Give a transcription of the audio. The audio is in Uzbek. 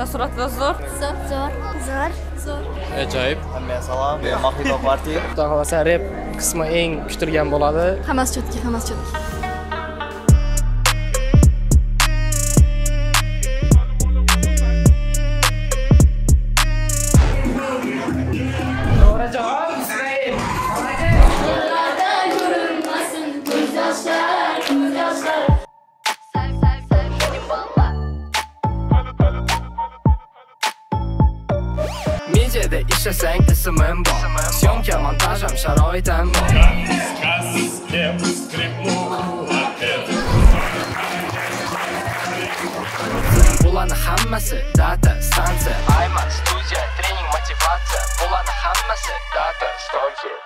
Taassurotlar zo'r. Zo'r. Ajoyib. Hammaga salom. Mahliyo partiya. Xudo xolasa rep qismi eng kutilgan bo'ladi. Hammasi cho'tki. To'g'ri javob Isroil. Mijada ishlasang ismim bor. Syomka, montaj ham sharoitim bor. Bularni hammasi data, stansiya, ayman, studiya, trening, motivatsiya. Bularni hammasi data, stansiya.